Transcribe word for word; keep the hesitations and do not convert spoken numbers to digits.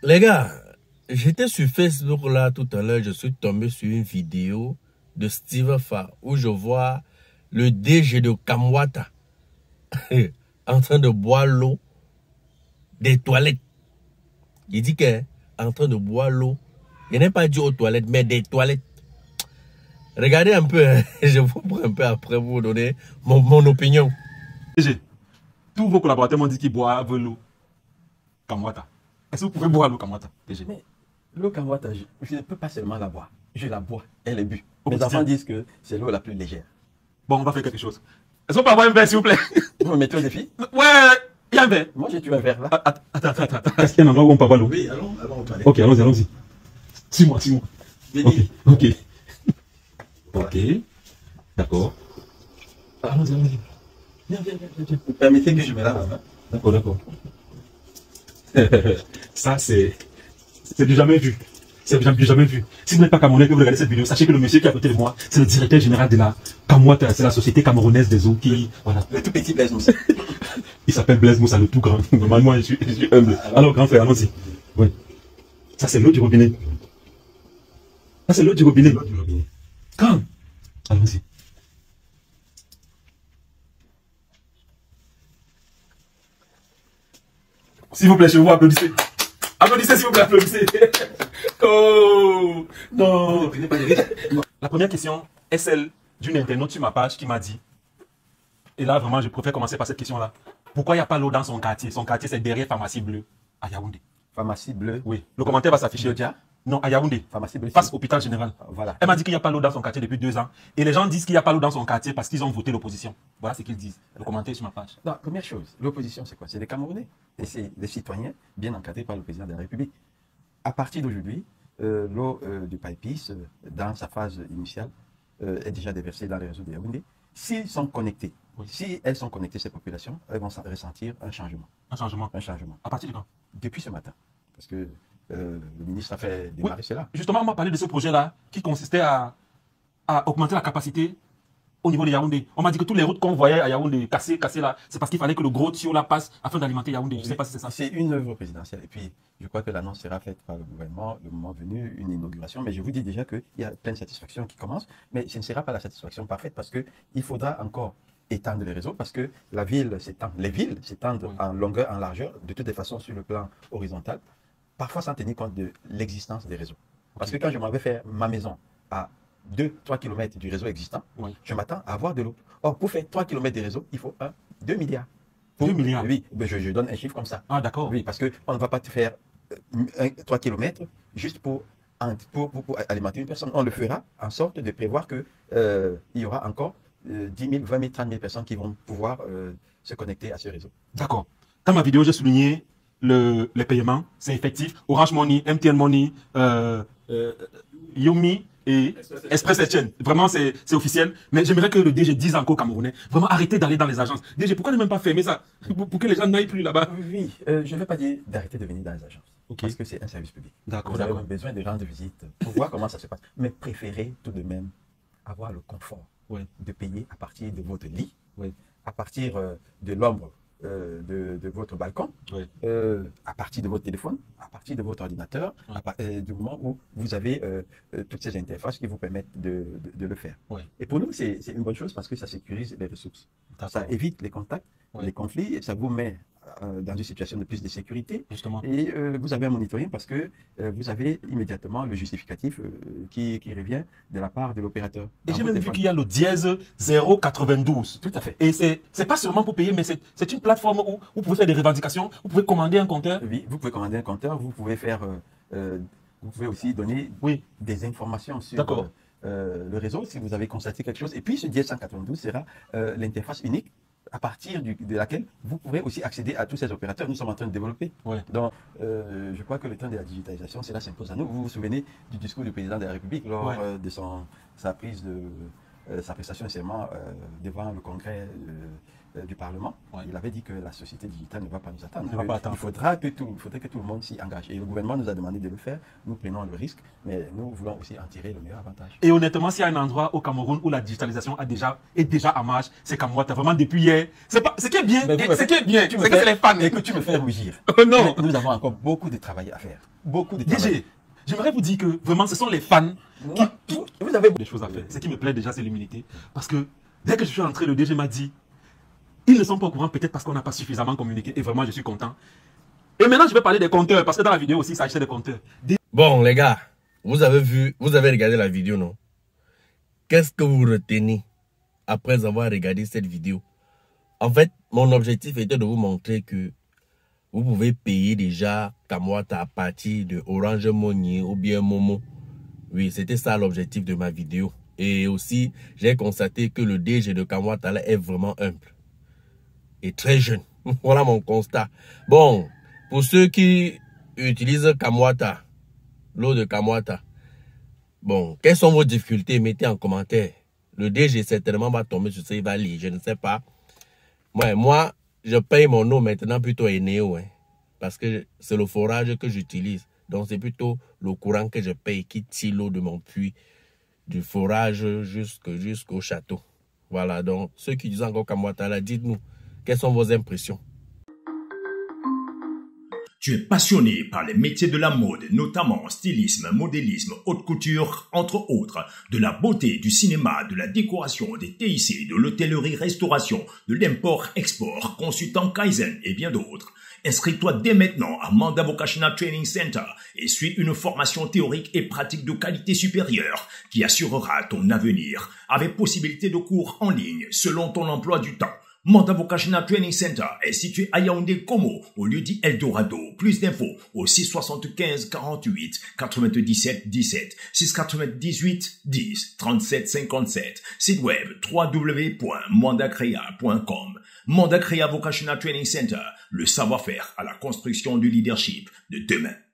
Les gars, j'étais sur Facebook là tout à l'heure, je suis tombé sur une vidéo de Steve Fa où je vois le D G de Kamwata en train de boire l'eau des toilettes. Il dit qu'il est en train de boire l'eau. Il n'est pas dit aux toilettes, mais des toilettes. Regardez un peu, hein. Je vous prends un peu après vous donner mon, mon opinion. D G, tous vos collaborateurs m'ont dit qu'ils boivent l'eau Kamwata. Est-ce que vous pouvez boire l'eau Kamwata, D G? Mais l'eau Kamwata, je, je ne peux pas seulement la boire. Je la bois, elle est bu. Au Mes quotidien. enfants disent que c'est l'eau la plus légère. Bon, on va faire quelque chose. Est-ce qu'on peut avoir un verre, s'il vous plaît? Vous me mettez au défi? Ouais, il y a un verre. Moi, j'ai tué un verre là. Attends, attends, attends. attends. Est-ce qu'il y a un endroit où on peut boire l'eau? Oui, allons, allons aux toilettes. Ok, allons-y, allons-y. Suis-moi, suis-moi. Ok, ok. Ok. D'accord. Allons-y, allons-y. Viens, viens, viens, viens. Vous permettez que je me lave la main? D'accord, d'accord. Ça, c'est c'est du jamais vu. C'est du jamais vu. Si vous n'êtes pas camerounais que vous regardez cette vidéo, sachez que le monsieur qui est à côté de moi, c'est le directeur général de la Kamwata, c'est la société camerounaise des eaux qui... Voilà. Le tout petit Blaise Moussa. Il s'appelle Blaise Moussa, le tout grand. Normalement, je suis, je suis humble. Alors, grand frère, allons-y. Oui. Ça, c'est l'eau du robinet. Ça, c'est l'eau du robinet. Quand? Allons-y. S'il vous plaît, chez vous, applaudissez. Applaudissez, s'il vous plaît, applaudissez. Oh, non. La première question est celle d'une internaute sur ma page qui m'a dit, et là, vraiment, je préfère commencer par cette question-là. Pourquoi il n'y a pas l'eau dans son quartier? Son quartier, c'est derrière Pharmacie Bleue, à Yaoundé. Pharmacie bleue. Oui, le commentaire va s'afficher. Déjà? Non, à Yaoundé. Pharmacie bleue. Face hôpital général. Voilà. Elle m'a dit qu'il n'y a pas l'eau dans son quartier depuis deux ans. Et les gens disent qu'il n'y a pas l'eau dans son quartier parce qu'ils ont voté l'opposition. Voilà ce qu'ils disent. Le commentaire sur ma page. Non, première chose, l'opposition, c'est quoi? C'est des Camerounais. Et c'est des citoyens bien encadrés par le président de la République. À partir d'aujourd'hui, euh, l'eau euh, du Paipis, euh, dans sa phase initiale, euh, est déjà déversée dans les réseaux de Yaoundé. S'ils sont connectés, Oui. si elles sont connectées, ces populations, elles vont ressentir un changement. Un changement. Un changement. À partir de quand? Depuis ce matin. Parce que euh, le ministre a fait démarrer Oui. cela. Justement, on m'a parlé de ce projet-là qui consistait à, à augmenter la capacité au niveau de Yaoundé. On m'a dit que toutes les routes qu'on voyait à Yaoundé cassées, cassées là, c'est parce qu'il fallait que le gros tuyau là passe afin d'alimenter Yaoundé. Je ne sais pas si c'est ça. C'est une œuvre présidentielle. Et puis, je crois que l'annonce sera faite par le gouvernement le moment venu, une inauguration. Mais je vous dis déjà qu'il y a plein de satisfactions qui commencent. Mais ce ne sera pas la satisfaction parfaite parce qu'il faudra encore étendre les réseaux parce que la ville s'étend, les villes s'étendent Oui. en longueur, en largeur, de toutes les façons sur le plan horizontal, parfois sans tenir compte de l'existence des réseaux. Parce que quand je m'en vais faire ma maison à deux trois kilomètres du réseau existant, Oui. je m'attends à avoir de l'eau. Or, pour faire trois kilomètres de réseau, il faut un, deux milliards. deux milliards? Oui, ben je, je donne un chiffre comme ça. Ah, d'accord. Oui, parce qu'on ne va pas te faire euh, trois kilomètres juste pour, pour, pour, pour alimenter une personne. On le fera en sorte de prévoir qu'il euh, y aura encore euh, dix mille, vingt mille, trente mille personnes qui vont pouvoir euh, se connecter à ce réseau. D'accord. Dans ma vidéo, j'ai souligné le, les paiements. C'est effectif. Orange Money, M T N Money, euh, euh, Yomi et Express Exchange. Vraiment, c'est officiel. Mais j'aimerais que le D G dise encore aux Camerounais, vraiment arrêtez d'aller dans les agences. D G, pourquoi ne même pas fermer ça pour, pour que les gens n'aillent plus là-bas? Oui, euh, je ne vais pas dire d'arrêter de venir dans les agences. Ok. Parce que c'est un service public. D'accord, Vous avez d'accord. besoin de rendre visite pour voir comment ça se passe. Mais préférez tout de même avoir le confort Oui. de payer à partir de votre lit, Oui. à partir euh, de l'ombre euh, de, de votre balcon, Oui. euh, à partir de votre téléphone, à partir de votre ordinateur, Oui. à par- euh, du moment où vous avez euh, euh, toutes ces interfaces qui vous permettent de, de- de le faire. Oui. Et pour nous, c'est c'est une bonne chose parce que ça sécurise les ressources. Ça évite les contacts, Oui. les conflits, et ça vous met euh, dans une situation de plus de sécurité. Justement. Et euh, vous avez un monitoring parce que euh, vous avez immédiatement le justificatif euh, qui, qui revient de la part de l'opérateur. Et dans j'ai votre même vu téléphone. qu'il y a le dièse zéro quatre-vingt-douze. Tout à fait. Et c'est c'est pas seulement pour payer, mais c'est c'est une plateforme où vous pouvez faire des revendications, vous pouvez commander un compteur. Oui, vous pouvez commander un compteur, vous pouvez faire, euh, euh, vous pouvez aussi donner Oui. des informations sur D'accord. euh, euh, le réseau si vous avez constaté quelque chose. Et puis ce dièse cent quatre-vingt-douze sera euh, l'interface unique à partir du- de laquelle vous pourrez aussi accéder à tous ces opérateurs. Nous sommes en train de développer. Ouais. Donc, euh, je crois que le temps de la digitalisation, cela s'impose à nous. Vous vous souvenez du discours du président de la République lors Ouais. euh, de son, sa prise de euh, sa prestation de serment euh, devant le Congrès euh, du Parlement, Ouais. il avait dit que la société digitale ne va pas nous attendre. Ne va Que pas attendre. Il faudra que tout, il faudrait que tout le monde s'y engage. Et le gouvernement nous a demandé de le faire. Nous prenons le risque, mais nous voulons aussi en tirer le meilleur avantage. Et honnêtement, s'il y a un endroit au Cameroun où la digitalisation a déjà, est déjà à marche, c'est Kamwata. Vraiment, depuis hier. C'est pas, ce qui est bien, Mais vous me ce qui est faites- bien, tu me c'est que fais- c'est les fans. Et que tu me fais rougir. Oh non. Mais nous avons encore beaucoup de travail à faire. Beaucoup de D travail. G, j'aimerais vous dire que vraiment, ce sont les fans qui, Moi, qui vous- vous avez des choses à faire. Ce qui me plaît déjà, c'est l'humilité. Parce que dès que je suis rentré, le D G m'a dit, ils ne sont pas au courant peut-être parce qu'on n'a pas suffisamment communiqué. Et vraiment, je suis content. Et maintenant, je vais parler des compteurs, parce que dans la vidéo aussi, il s'agissait des compteurs. Des- Bon, les gars, vous avez vu, vous avez regardé la vidéo, non? Qu'est-ce que vous retenez après avoir regardé cette vidéo? En fait, mon objectif était de vous montrer que vous pouvez payer déjà Kamwata à partir de Orange Money ou bien Momo. Oui, c'était ça l'objectif de ma vidéo. Et aussi, j'ai constaté que le D G de Kamwata là est vraiment humble et très jeune. Voilà mon constat. Bon, pour ceux qui utilisent Kamwata, l'eau de Kamwata, bon, quelles sont vos difficultés? Mettez en commentaire. Le D G certainement va tomber sur ça, il va lire, je ne sais pas. Ouais, moi, je paye mon eau maintenant plutôt Eneo, hein, parce que c'est le forage que j'utilise. Donc, c'est plutôt le courant que je paye qui tire l'eau de mon puits, du forage jusqu'au jusqu'au château. Voilà, donc, ceux qui disent encore Kamwata, là, dites-nous, quelles sont vos impressions? Tu es passionné par les métiers de la mode, notamment stylisme, modélisme, haute couture, entre autres, de la beauté, du cinéma, de la décoration, des T I C, de l'hôtellerie-restauration, de l'import-export, consultant Kaizen et bien d'autres. Inscris-toi dès maintenant à Manda Vocational Training Center et suis une formation théorique et pratique de qualité supérieure qui assurera ton avenir avec possibilité de cours en ligne selon ton emploi du temps. Manda Vocational Training Center est situé à Yaoundé Como, au lieu dit Eldorado. Plus d'infos au six soixante-quinze quarante-huit quatre-vingt-dix-sept dix-sept, six quatre-vingt-dix-huit dix trente-sept cinquante-sept. Site web w w w point mandacrea point com. Mandacrea Vocational Training Center, le savoir-faire à la construction du leadership de demain.